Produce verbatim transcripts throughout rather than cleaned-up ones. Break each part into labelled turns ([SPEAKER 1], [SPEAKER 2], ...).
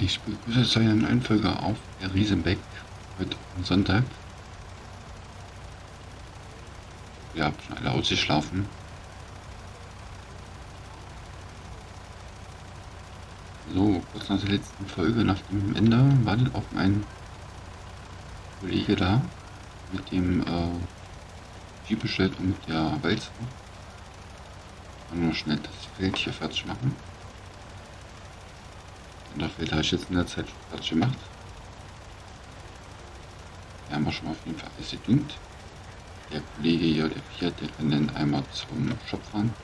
[SPEAKER 1] Ich begrüße zu einer neuen Folge auf der Riesenbeck heute am Sonntag. Ihr habt schon alle ausgeschlafen. So, kurz nach der letzten Folge, nach dem Ende, war dann auch mein Kollege da mit dem äh, Jeep-Bestellt und mit der Walze. Nur schnell das Feld hier fertig machen. Und das Feld habe ich jetzt in der Zeit fertig gemacht. Da haben wir schon mal auf jeden Fall alles gedüngt. Der Kollege hier, der Fiat, der kann dann einmal zum Shop fahren.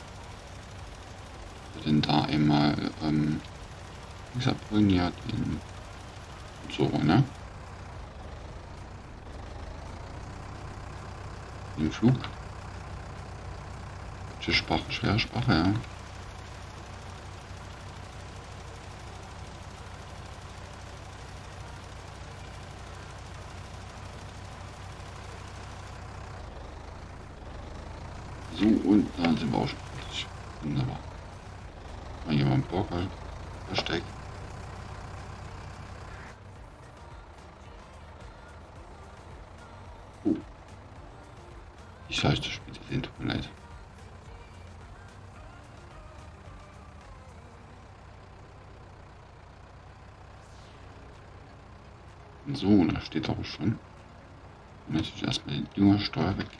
[SPEAKER 1] Wir dann da einmal ähm, Dings abholen, ja, den und so, ne? Den Flug. Deutsche Sprache, schwere Sprache, ja. So, und da sind wir auch schon fertig. Wunderbar. Mal hier mal einen Burger versteckt. Oh. Ich sage das später sehen, tut mir leid. So, da steht auch schon. Und natürlich erstmal die Düngersteuer weg.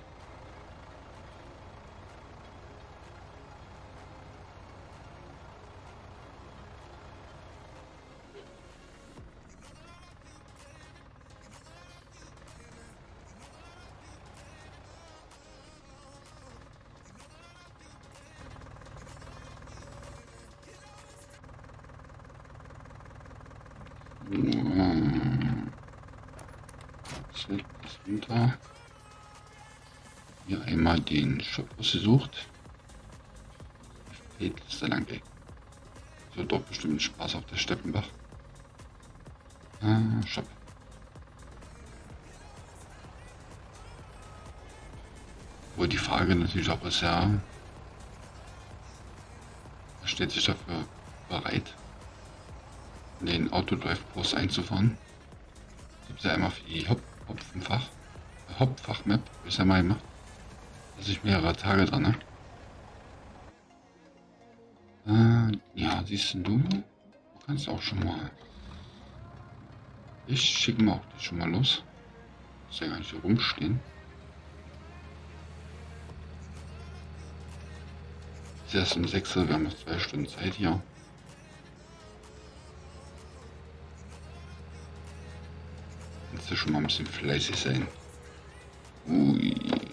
[SPEAKER 1] Ist runter. Hier einmal den Shop ausgesucht. Geht es da lang weg. So, doch bestimmt Spaß auf der Steppenbach. Ah, Shop. Wo die Frage natürlich auch ist, ja, wer steht sich dafür bereit, in den Autodrive-Kurs einzufahren? Gibt es ja einmal für die Hop Hopfenfach, Hauptfach-Map, ist ja mal gemacht. Das ist mehrere Tage dran, ne? Äh, ja, siehst du, du kannst auch schon mal. Ich schicke mal auch das schon mal los. Muss ja gar nicht so rumstehen. Es ist erst um sechs Uhr, wir haben noch zwei Stunden Zeit hier. Kannst du schon mal ein bisschen fleißig sein. Ui.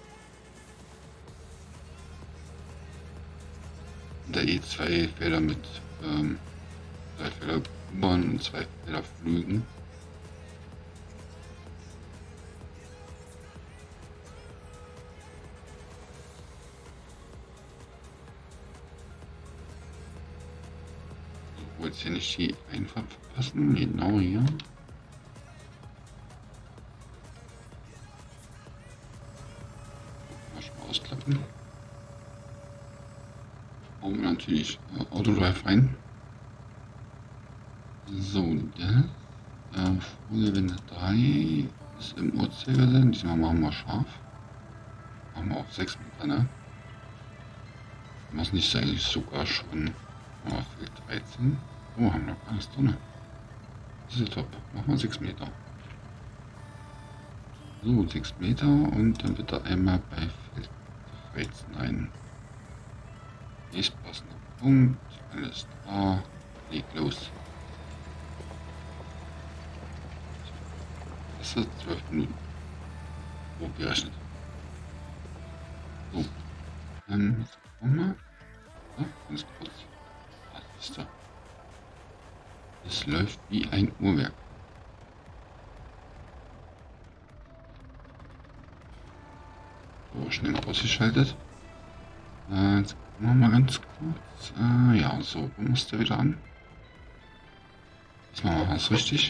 [SPEAKER 1] Der E zwei Felder mit ähm, drei Felder U-Bahn und zwei Felder Flügen. Ich wollte hier nicht die Einfahrt verpassen, genau hier. Mal schon mal ausklappen. Und natürlich äh, Autodrive rein. So, der äh, Vorgewende drei ist im Uhrzeigersinn. Diesmal machen wir scharf. Machen wir auch sechs Meter, ne? Was nicht sein, ist sogar schon oh, dreizehn. Oh, haben wir noch alles drin. Das ist top. Machen wir sechs Meter. So, sechs Meter und dann bitte einmal bei Feld dreizehn ein. Nächst passender Punkt. Alles da. Leg los. Das ist zwölf Minuten. So gerechnet. So. Dann jetzt gucken wir mal. Ja, ganz kurz. Was ist da? Es läuft wie ein Uhrwerk. So, schnell mal ausgeschaltet. Äh, jetzt gucken wir mal ganz kurz. Äh, ja, so, wo muss der wieder an? Jetzt machen wir was richtig.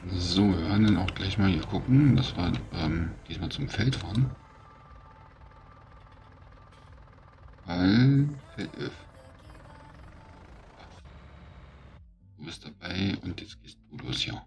[SPEAKER 1] So, wir werden dann auch gleich mal hier gucken, dass wir ähm, diesmal zum Feld fahren. Weil Feld elf. Du bist dabei und jetzt gehst du los hier.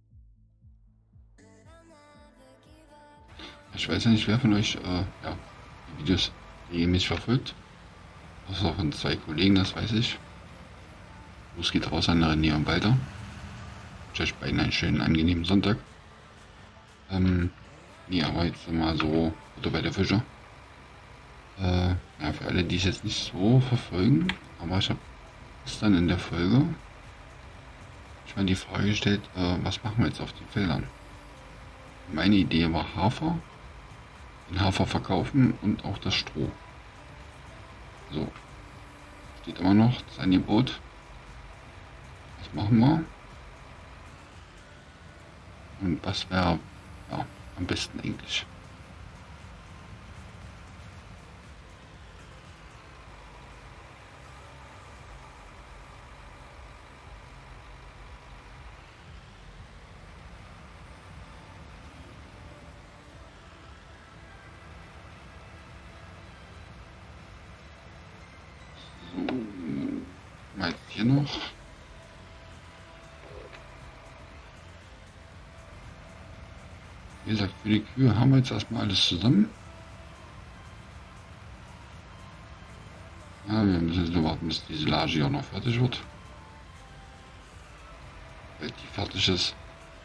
[SPEAKER 1] Ich weiß ja nicht, wer von euch äh, ja, die Videos regelmäßig verfolgt. Außer von zwei Kollegen, das weiß ich. Los geht raus an René und Walter. Ich wünsche euch beiden einen schönen, angenehmen Sonntag. Ähm, nee, aber jetzt mal so, oder bei der Fische. Äh, ja, für alle, die es jetzt nicht so verfolgen, aber ich habe gestern in der Folge ich meine die Frage gestellt, äh, was machen wir jetzt auf den Feldern? Meine Idee war Hafer, den Hafer verkaufen und auch das Stroh. So, steht immer noch das Angebot. Was machen wir? Und was wäre ja, am besten eigentlich? So, mal hier noch. Wie gesagt, für die Kühe haben wir jetzt erstmal alles zusammen. Ja, wir müssen jetzt nur warten, bis die Silage auch noch fertig wird. Wenn die fertig ist,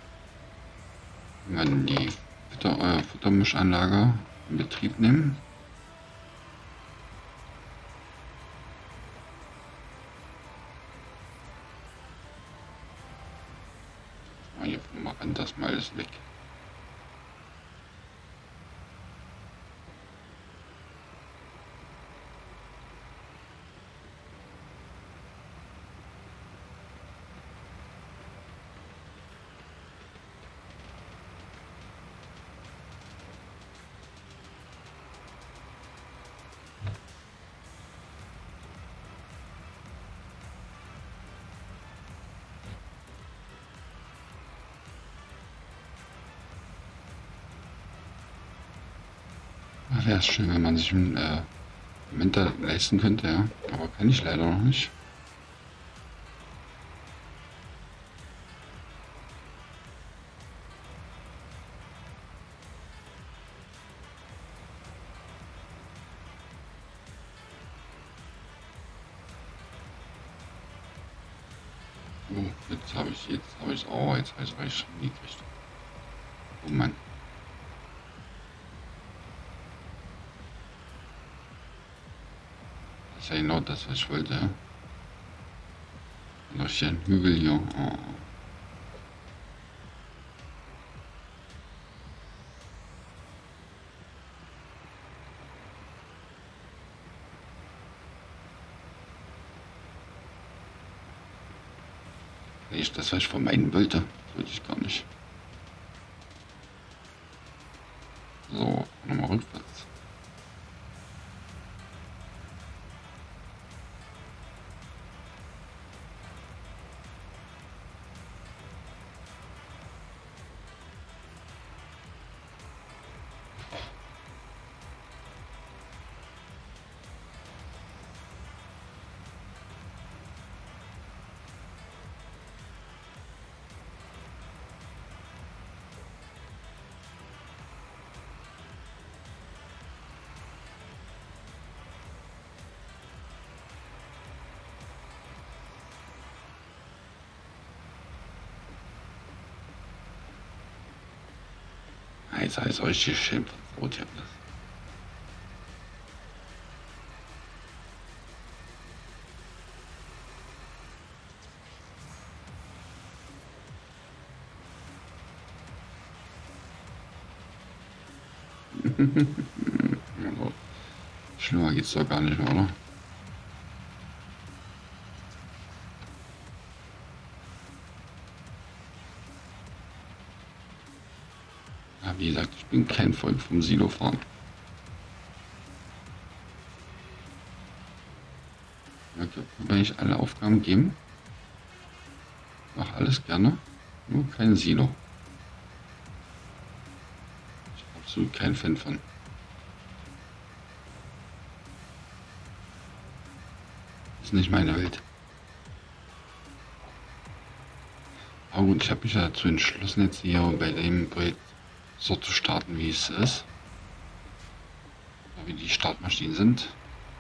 [SPEAKER 1] werden wir die Futter, äh, Futtermischanlage in Betrieb nehmen. Hier machen das mal alles weg. Wäre es schön, wenn man sich einen äh, Winter leisten könnte, ja. Aber kann ich leider noch nicht. Oh, jetzt habe ich, jetzt habe ich, oh, jetzt habe ich schon gekriegt. Oh Mann. Das ist ja genau das, was ich wollte, ja. Noch hier ein Hügel hier. Oh. Ich, das, was ich vermeiden wollte, wollte ich gar nicht. So, nochmal rückwärts. Jetzt heißt euch hier schön vertraut, ich hab das. Also, schlimmer geht's doch gar nicht mehr, oder? Ja, wie gesagt, ich bin kein Freund vom Silofahren. Okay, wenn ich alle Aufgaben geben, mach alles gerne. Nur kein Silo. Ich bin absolut kein Fan von. Ist nicht meine Welt. Aber gut, ich habe mich ja dazu entschlossen, jetzt hier bei dem Projekt so zu starten, wie es ist. Wie die Startmaschinen sind.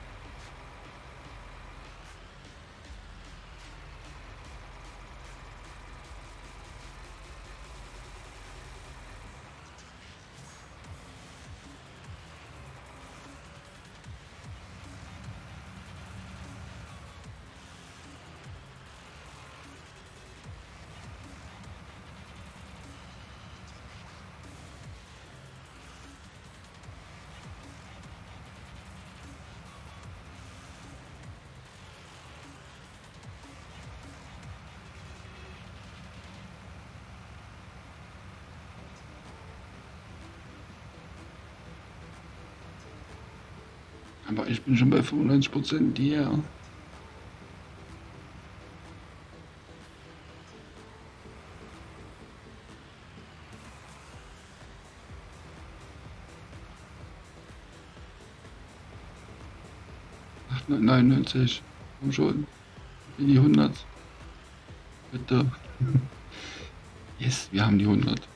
[SPEAKER 1] Aber ich bin schon bei fünfundneunzig Prozent hier. achthundertneunundneunzig. Komm schon. In die hundert. Bitte. Yes, wir haben die hundert.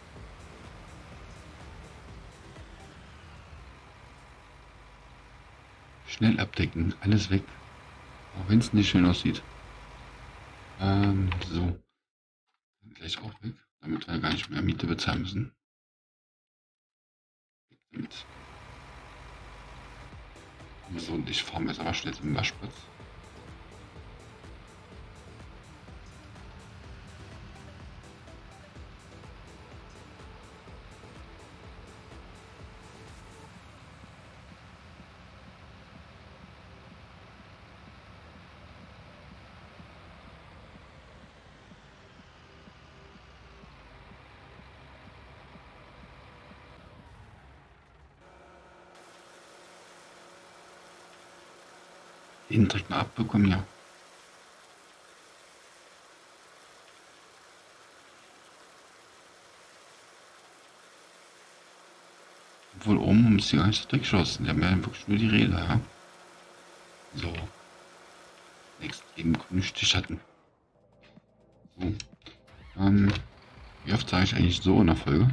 [SPEAKER 1] Schnell abdecken, alles weg. Auch wenn es nicht schön aussieht. Ähm, so. Gleich auch weg, damit wir gar nicht mehr Miete bezahlen müssen. Damit. So, und ich fahre jetzt aber schnell zum Waschplatz. Den direkt mal abbekommen, ja. Obwohl oben ist die gar nicht so durchgeschossen. Da wäre wirklich nur die Räder, ja. So. Extrem grünische Schatten. So. Ähm, wie oft sage ich eigentlich so in der Folge?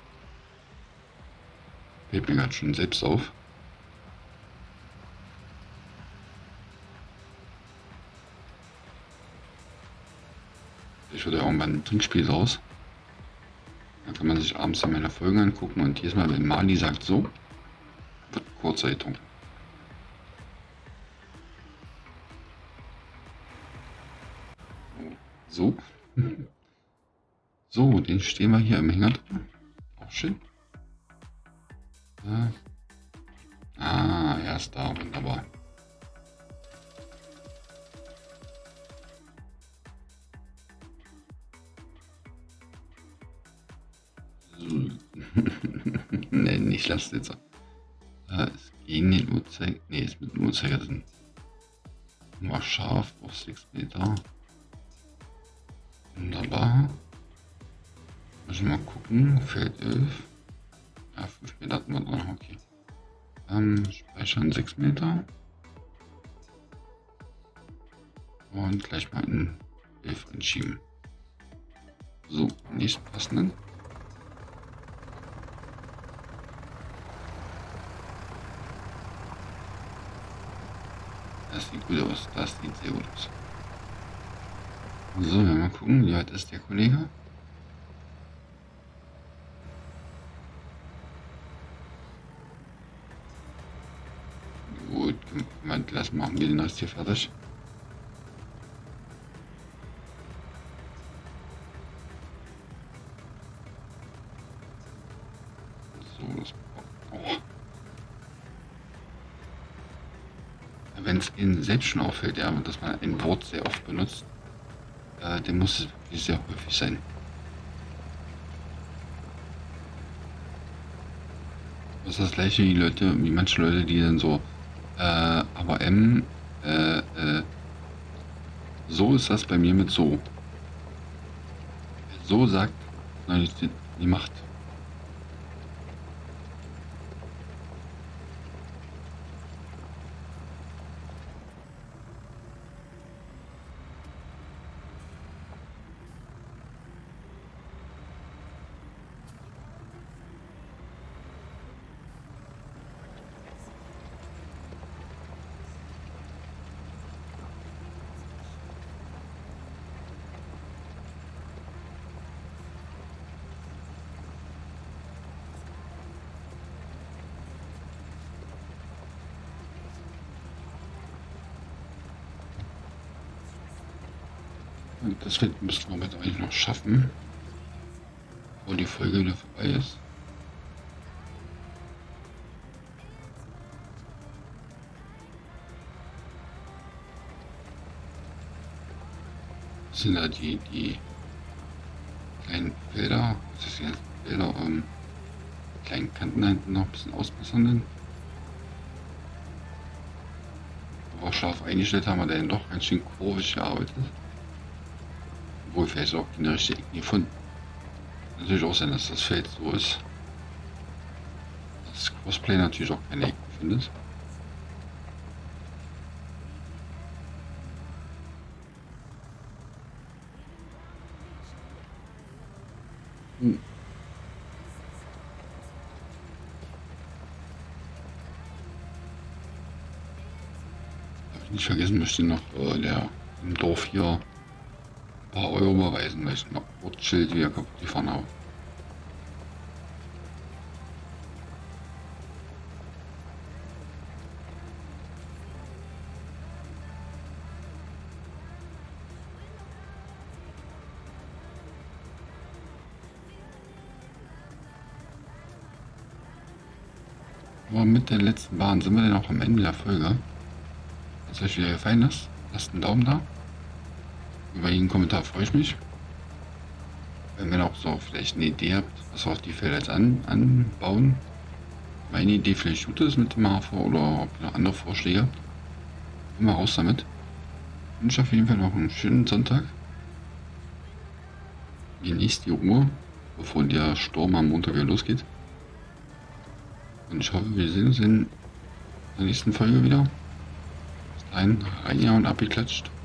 [SPEAKER 1] Fällt mir gerade schon selbst auf. Ich würde irgendwann ein Trinkspiel raus. Da kann man sich abends in meine Folgen angucken und jedes Mal, wenn Mali sagt so, wird Kurzzeitung. So. So, den stehen wir hier im Hänger drin. Auch schön. Ja. Ah, er ist da, wunderbar. Ne, nicht Lastsitzer. Äh, es gegen den Uhrzeiger. Ne, ist mit dem Uhrzeigersinn. Nur scharf auf sechs Meter. Wunderbar. Müssen wir mal gucken. Feld elf. Ja, fünf Meter hatten wir dran. Okay. Ähm, speichern sechs Meter. Und gleich mal in elf entschieben. So, nächsten passenden. Das sieht gut aus, das sieht sehr gut aus. So, wir mal gucken, wie weit ist der Kollege? Gut, Moment, lassen machen wir den Rest hier fertig. So, das oh. Wenn es Ihnen selbst schon auffällt, ja, dass man ein Wort sehr oft benutzt, äh, dann muss es wirklich sehr häufig sein. Das ist das gleiche wie Leute, wie manche Leute, die dann so, äh, aber M, äh, äh, so ist das bei mir mit so. so sagt, sondern die, die macht. Und das Feld müssen wir heute eigentlich noch schaffen, bevor die Folge wieder vorbei ist. Das sind da die, die kleinen Felder, was ist jetzt Felder, ähm, kleinen Kanten hinten noch ein bisschen ausbessern. Denn. Aber scharf eingestellt haben wir dann doch ganz schön kurvig gearbeitet. Obwohl vielleicht auch keine richtige Ecke gefunden. Natürlich auch sein, dass das Feld so ist. Das Crossplay natürlich auch keine Ecken findet. Hm. Darf ich nicht vergessen, möchte noch äh, der im Dorf hier ein paar Euro überweisen, weil ich ein Ortsschild wieder kaputt gefahren habe. Aber mit der letzten Bahn sind wir dann auch am Ende der Folge. Wenn es euch wieder gefallen ist, lasst einen Daumen da. Über jeden Kommentar freue ich mich. Wenn ihr auch so vielleicht eine Idee habt, was wir auf die Felder jetzt an, anbauen. Meine Idee vielleicht gut ist mit dem Hafer oder ob ihr noch andere Vorschläge habt. Immer raus damit. Ich wünsche auf jeden Fall noch einen schönen Sonntag. Genießt die Ruhe, bevor der Sturm am Montag wieder losgeht. Und ich hoffe, wir sehen uns in der nächsten Folge wieder. Bis dahin, rein ja und abgeklatscht.